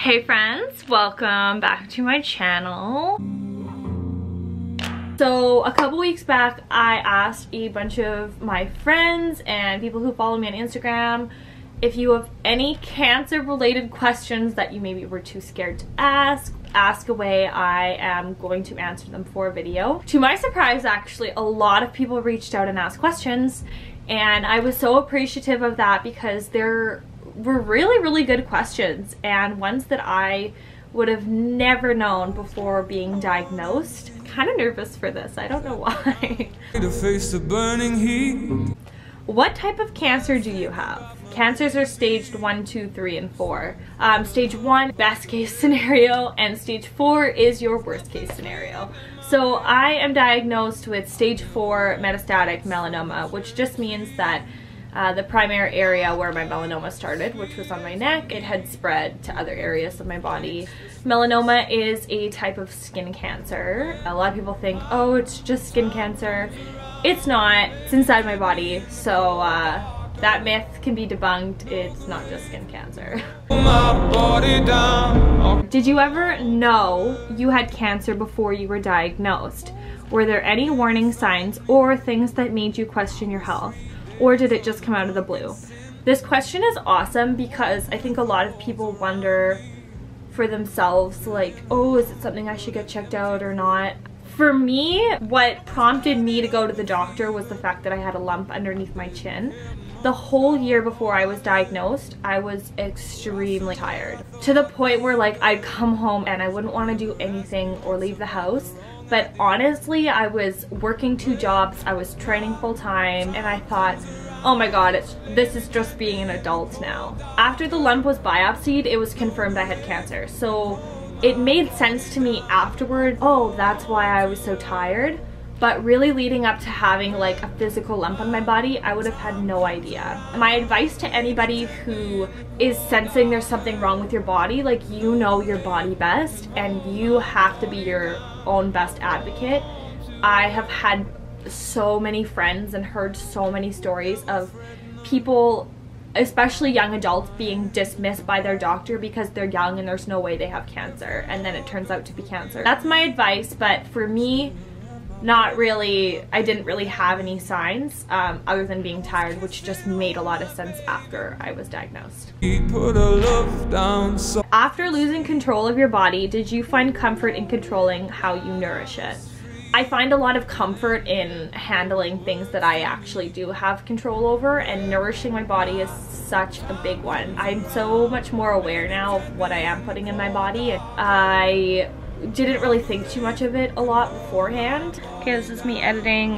Hey friends, welcome back to my channel. So a couple weeks back I asked a bunch of my friends and people who follow me on Instagram if you have any cancer related questions that you maybe were too scared to ask away. I am going to answer them for a video. To my surprise, actually, a lot of people reached out and asked questions, and I was so appreciative of that because there were really good questions and ones that I would have never known before being diagnosed. I'm kind of nervous for this, I don't know why. To face the burning heat. What type of cancer do you have? Cancers are staged 1, 2, 3, and 4. Stage 1, best case scenario, and stage 4 is your worst case scenario. So I am diagnosed with stage 4 metastatic melanoma, which just means that the primary area where my melanoma started, which was on my neck, it had spread to other areas of my body. Melanoma is a type of skin cancer. A lot of people think, oh, it's just skin cancer. It's not. It's inside my body, so that myth can be debunked. It's not just skin cancer. My body down. Did you ever know you had cancer before you were diagnosed? Were there any warning signs or things that made you question your health? Or did it just come out of the blue? This question is awesome because I think a lot of people wonder for themselves, like, oh, is it something I should get checked out or not? For me, what prompted me to go to the doctor was the fact that I had a lump underneath my chin. The whole year before I was diagnosed, I was extremely tired. To the point where, like, I'd come home and I wouldn't want to do anything or leave the house. But honestly, I was working 2 jobs, I was training full time, and I thought, oh my god, this is just being an adult now. After the lump was biopsied, it was confirmed I had cancer. So it made sense to me afterward, oh, that's why I was so tired. But really leading up to having like a physical lump on my body, I would have had no idea. My advice to anybody who is sensing there's something wrong with your body, like, you know your body best and you have to be your own best advocate. I have had so many friends and heard so many stories of people, especially young adults, being dismissed by their doctor because they're young and there's no way they have cancer, and then it turns out to be cancer. That's my advice, but for me, not really. I didn't really have any signs other than being tired, which just made a lot of sense after I was diagnosed. Put a love down so After losing control of your body, did you find comfort in controlling how you nourish it? I find a lot of comfort in handling things that I actually do have control over, and nourishing my body is such a big one. I'm so much more aware now of what I am putting in my body. I didn't really think too much of it a lot beforehand. Okay, this is me editing.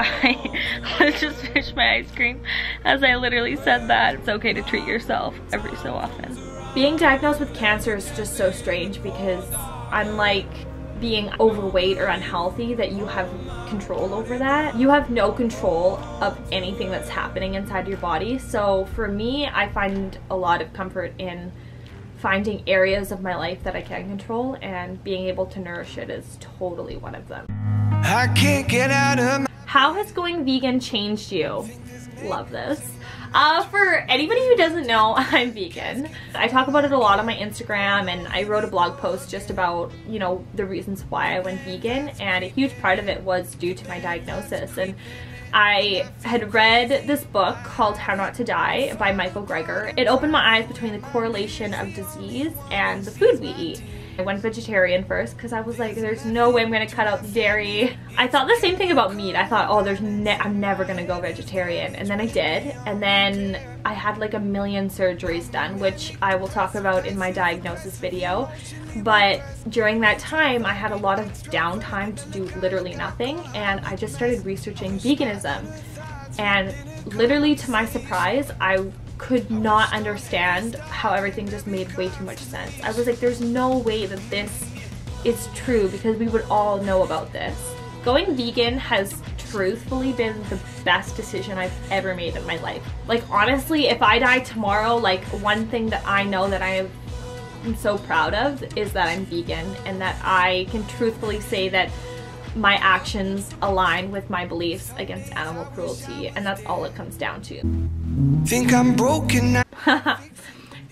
I just finished my ice cream as I literally said that it's okay to treat yourself every so often. Being diagnosed with cancer is just so strange because unlike being overweight or unhealthy that you have control over that, you have no control of anything that's happening inside your body. So for me, I find a lot of comfort in finding areas of my life that I can control, and being able to nourish it is totally one of them. I can't get out of my How has going vegan changed you? Love this. For anybody who doesn't know, I'm vegan. I talk about it a lot on my Instagram, and I wrote a blog post just about, you know, the reasons why I went vegan, and a huge part of it was due to my diagnosis. And I had read this book called How Not to Die by Michael Greger. It opened my eyes between the correlation of disease and the food we eat. I went vegetarian first because I was like, there's no way I'm gonna cut out the dairy. I thought the same thing about meat. I thought, oh, I'm never gonna go vegetarian. And then I did. And then I had like a million surgeries done, which I will talk about in my diagnosis video. But during that time, I had a lot of downtime to do literally nothing. And I just started researching veganism. And literally to my surprise, I could not understand how everything just made way too much sense. I was like, there's no way that this is true because we would all know about this. Going vegan has truthfully been the best decision I've ever made in my life. Like, honestly, if I die tomorrow, like, one thing that I know that I am so proud of is that I'm vegan, and that I can truthfully say that my actions align with my beliefs against animal cruelty, and that's all it comes down to. think I'm broken now.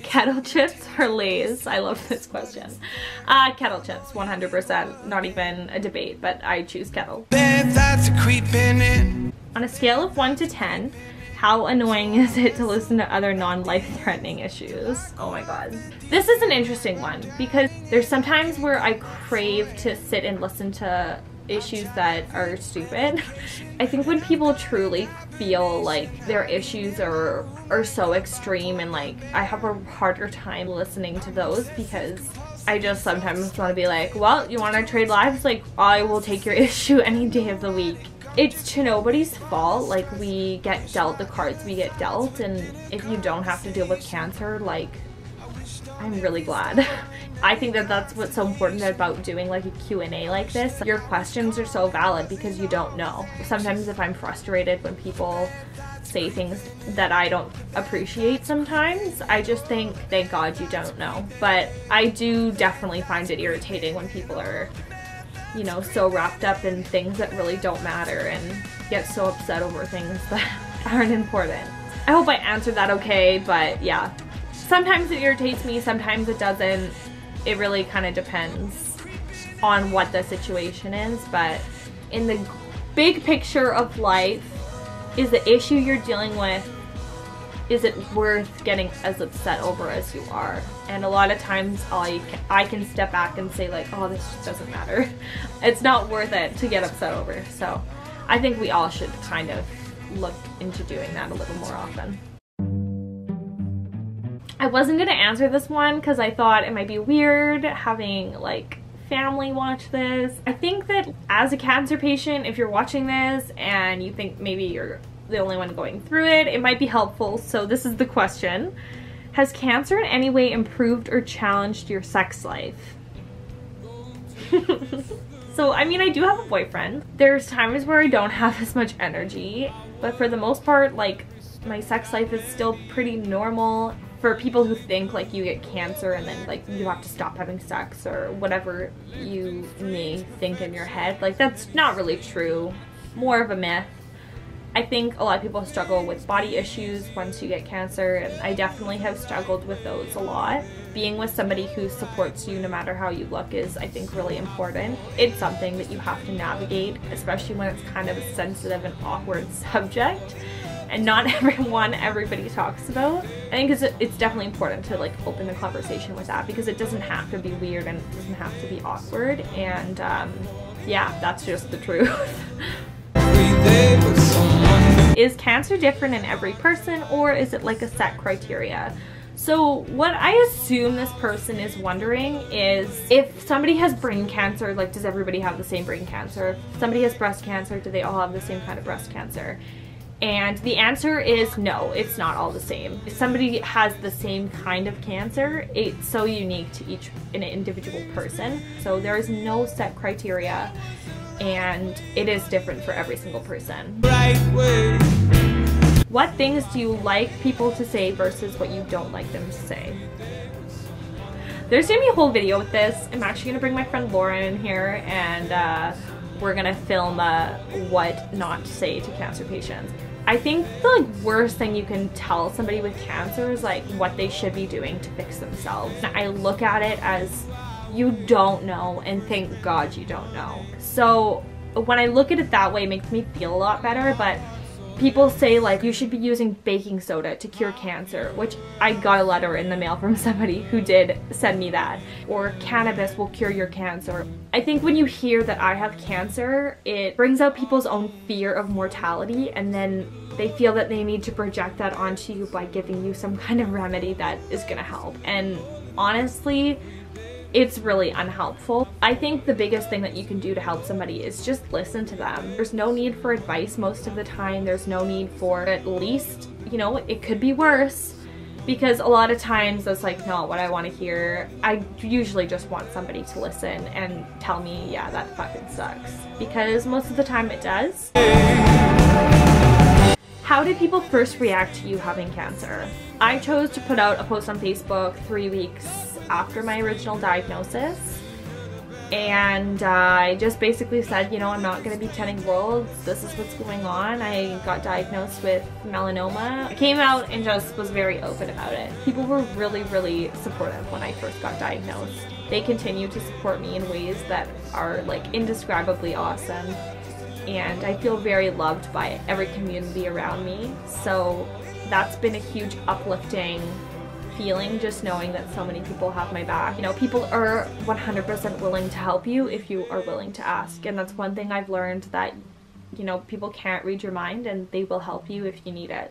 Kettle chips or Lay's? I love this question. Kettle chips, 100%. Not even a debate, but I choose kettle. That's creeping in. On a scale of 1 to 10, how annoying is it to listen to other non-life-threatening issues? Oh my god. This is an interesting one because there's sometimes where I crave to sit and listen to issues that are stupid. I think when people truly feel like their issues are so extreme, and like I have a harder time listening to those because I just sometimes want to be like, well, you want to trade lives? Like, I will take your issue any day of the week. It's to nobody's fault. Like, we get dealt the cards we get dealt, and if you don't have to deal with cancer, like, I'm really glad. I think that that's what's so important about doing like a Q&A like this. Your questions are so valid because you don't know. Sometimes if I'm frustrated when people say things that I don't appreciate sometimes, I just think, thank God you don't know. But I do definitely find it irritating when people are, you know, so wrapped up in things that really don't matter and get so upset over things that aren't important. I hope I answered that okay, but yeah. Sometimes it irritates me, sometimes it doesn't. It really kind of depends on what the situation is, but in the big picture of life, is the issue you're dealing with, is it worth getting as upset over as you are? And a lot of times I can step back and say like, oh, this just doesn't matter. It's not worth it to get upset over. So I think we all should kind of look into doing that a little more often. I wasn't gonna answer this one because I thought it might be weird having like family watch this. I think that as a cancer patient, if you're watching this and you think maybe you're the only one going through it, it might be helpful. So this is the question. Has cancer in any way improved or challenged your sex life? So, I mean, I do have a boyfriend. There's times where I don't have as much energy, but for the most part, like, my sex life is still pretty normal. For people who think like you get cancer and then like you have to stop having sex or whatever you may think in your head, like that's not really true. More of a myth. I think a lot of people struggle with body issues once you get cancer, and I definitely have struggled with those a lot. Being with somebody who supports you no matter how you look is, I think, really important. It's something that you have to navigate, especially when it's kind of a sensitive and awkward subject. And not everybody talks about. I think it's definitely important to like open the conversation with that because it doesn't have to be weird and it doesn't have to be awkward, and yeah, that's just the truth. Is cancer different in every person, or is it like a set criteria? So what I assume this person is wondering is, if somebody has brain cancer, like does everybody have the same brain cancer? If somebody has breast cancer, do they all have the same kind of breast cancer? And the answer is no, it's not all the same. If somebody has the same kind of cancer, it's so unique to each an individual person. So there is no set criteria, and it is different for every single person. What things do you like people to say versus what you don't like them to say? There's gonna be a whole video with this. I'm actually gonna bring my friend Lauren in here, and we're gonna film what not to say to cancer patients. I think the like worst thing you can tell somebody with cancer is like what they should be doing to fix themselves. I look at it as you don't know, and thank God you don't know. So when I look at it that way, it makes me feel a lot better. But people say like you should be using baking soda to cure cancer, which I got a letter in the mail from somebody who did send me that. Or cannabis will cure your cancer. I think when you hear that I have cancer, it brings out people's own fear of mortality, and then they feel that they need to project that onto you by giving you some kind of remedy that is gonna help. And honestly, it's really unhelpful. I think the biggest thing that you can do to help somebody is just listen to them. There's no need for advice most of the time. There's no need for, at least, you know, it could be worse. Because a lot of times that's like not what I want to hear. I usually just want somebody to listen and tell me, yeah, that fucking sucks. Because most of the time it does. How did people first react to you having cancer? I chose to put out a post on Facebook 3 weeks after my original diagnosis. And I just basically said, you know, I'm not going to be telling worlds. This is what's going on. I got diagnosed with melanoma. I came out and just was very open about it. People were really, really supportive when I first got diagnosed. They continue to support me in ways that are like indescribably awesome. And I feel very loved by every community around me. So that's been a huge uplifting feeling, just knowing that so many people have my back. You know, people are 100% willing to help you if you are willing to ask. And that's one thing I've learned, that, you know, people can't read your mind and they will help you if you need it.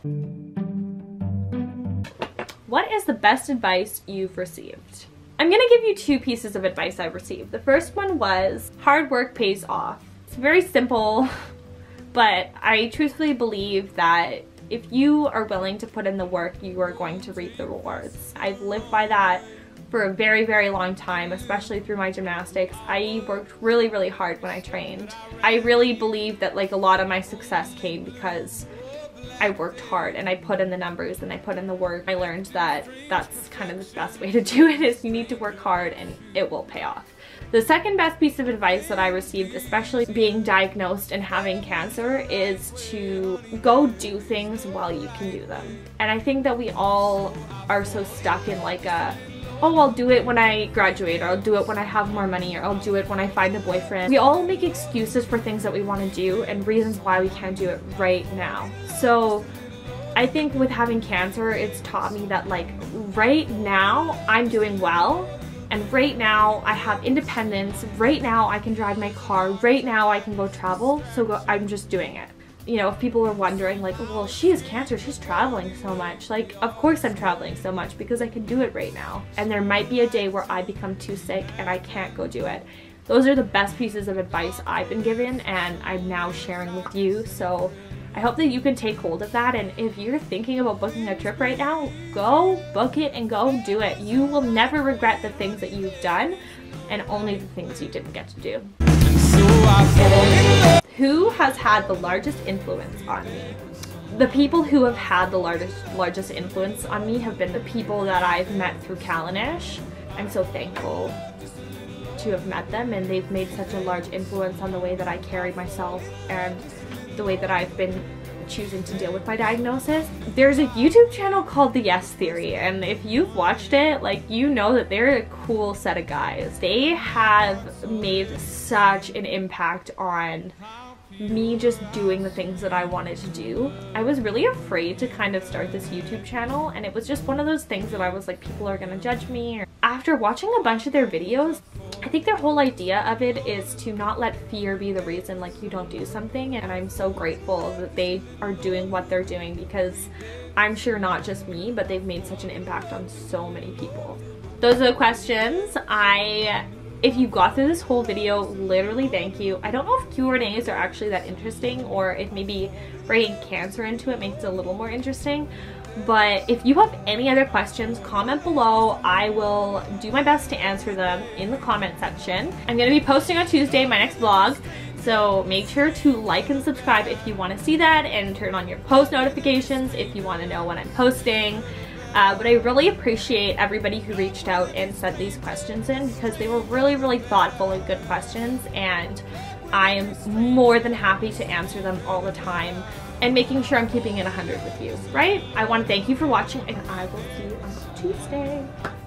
What is the best advice you've received? I'm gonna give you two pieces of advice I've received. The first one was, hard work pays off. It's very simple, but I truthfully believe that if you are willing to put in the work, you are going to reap the rewards. I've lived by that for a very, very long time, especially through my gymnastics. I worked really, really hard when I trained. I really believe that like a lot of my success came because I worked hard and I put in the numbers and I put in the work. I learned that that's kind of the best way to do it, is you need to work hard and it will pay off. The second best piece of advice that I received, especially being diagnosed and having cancer, is to go do things while you can do them. And I think that we all are so stuck in like a, oh, I'll do it when I graduate, or I'll do it when I have more money, or I'll do it when I find a boyfriend. We all make excuses for things that we want to do and reasons why we can't do it right now. So I think with having cancer, it's taught me that like right now I'm doing well. And right now I have independence, right now I can drive my car, right now I can go travel, so I'm just doing it. You know, if people are wondering like, well, she has cancer, she's traveling so much. Like, of course I'm traveling so much because I can do it right now. And there might be a day where I become too sick and I can't go do it. Those are the best pieces of advice I've been given and I'm now sharing with you. So I hope that you can take hold of that, and if you're thinking about booking a trip right now, go book it and go do it. You will never regret the things that you've done, and only the things you didn't get to do. Who has had the largest influence on me? The people who have had the largest influence on me have been the people that I've met through Callanish. I'm so thankful to have met them, and they've made such a large influence on the way that I carry myself and the way that I've been choosing to deal with my diagnosis. There's a YouTube channel called The Yes Theory, and if you've watched it, like, you know that they're a cool set of guys. They have made such an impact on me just doing the things that I wanted to do. I was really afraid to kind of start this YouTube channel, and it was just one of those things that I was like, people are gonna judge me. After watching a bunch of their videos, I think their whole idea of it is to not let fear be the reason like you don't do something, and I'm so grateful that they are doing what they're doing, because I'm sure not just me, but they've made such an impact on so many people. Those are the questions. If you got through this whole video, literally thank you. I don't know if Q&As are actually that interesting, or if maybe bringing cancer into it makes it a little more interesting. But if you have any other questions, comment below. I will do my best to answer them in the comment section. I'm going to be posting on Tuesday, my next vlog. So make sure to like and subscribe if you want to see that, and turn on your post notifications if you want to know when I'm posting. But I really appreciate everybody who reached out and sent these questions in, because they were really, really thoughtful and good questions, and I am more than happy to answer them all the time and making sure I'm keeping it 100 with you, right? I want to thank you for watching, and I will see you on Tuesday.